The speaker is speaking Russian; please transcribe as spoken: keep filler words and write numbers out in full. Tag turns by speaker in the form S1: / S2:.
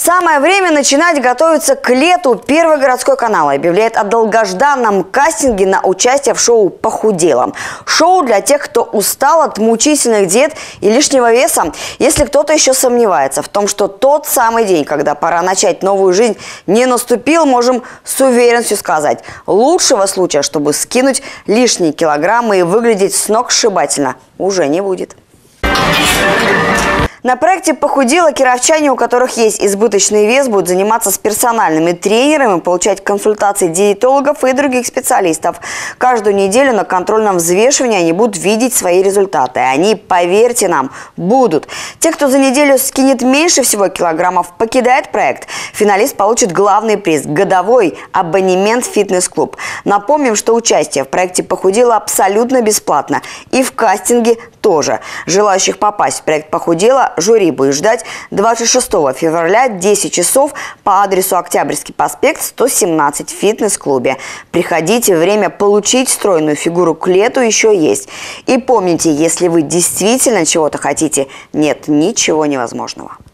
S1: Самое время начинать готовиться к лету. Первый городской канал объявляет о долгожданном кастинге на участие в шоу «Похудела». Шоу для тех, кто устал от мучительных диет и лишнего веса. Если кто-то еще сомневается в том, что тот самый день, когда пора начать новую жизнь, не наступил, можем с уверенностью сказать: лучшего случая, чтобы скинуть лишние килограммы и выглядеть сногсшибательно, уже не будет. На проекте «Похудела» кировчане, у которых есть избыточный вес, будут заниматься с персональными тренерами, получать консультации диетологов и других специалистов. Каждую неделю на контрольном взвешивании они будут видеть свои результаты. Они, поверьте нам, будут. Те, кто за неделю скинет меньше всего килограммов, покидает проект. Финалист получит главный приз – годовой абонемент в фитнес-клуб. Напомним, что участие в проекте «Похудела» абсолютно бесплатно. И в кастинге тоже. Желающих попасть в проект «Похудела» жюри будет ждать двадцать шестого февраля, десять часов, по адресу Октябрьский проспект, сто семнадцать, в фитнес-клубе. Приходите, время получить стройную фигуру к лету еще есть. И помните, если вы действительно чего-то хотите, нет ничего невозможного.